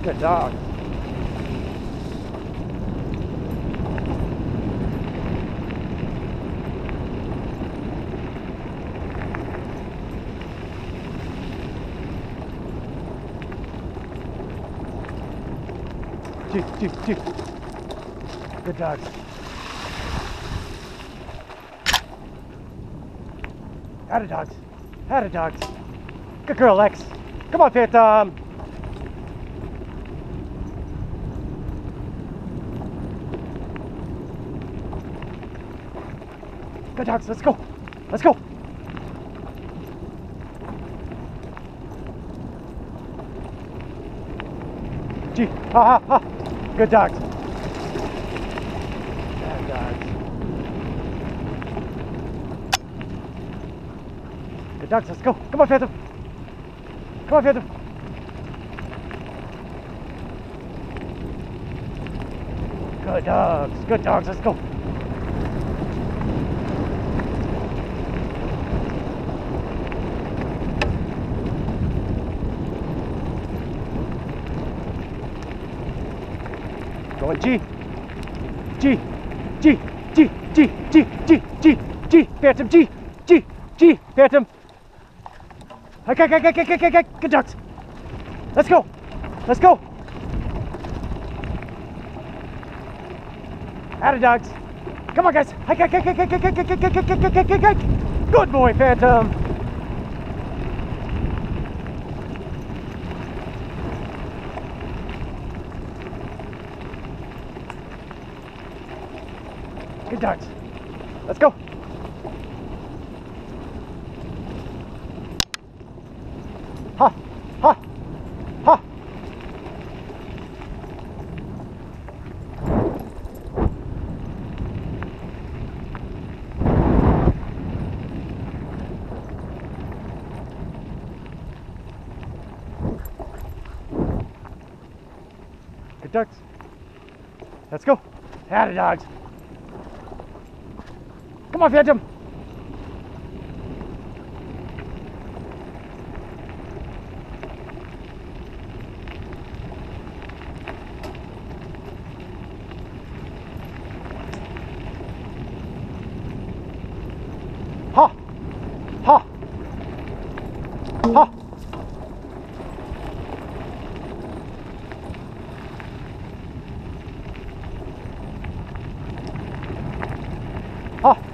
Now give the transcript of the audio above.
Good dog. Gee. Good dogs. Atta dogs. Atta dogs. Good girl, Lex. Come on, Phantom. Good dogs. Let's go. Let's go. Gee. Ha. Good dogs. Bad dogs. Good dogs. Let's go. Come on, Phantom. Come on, Phantom. Good dogs. Good dogs. Let's go. Going G. Phantom, G. Phantom. Okay. Good dogs. Let's go. Let's go. Atta dogs. Come on, guys. Good boy, Phantom. Good dogs. Let's go. Ha. Good dogs. Let's go. Atta dogs. Come on, Phantom. Ha. Ha.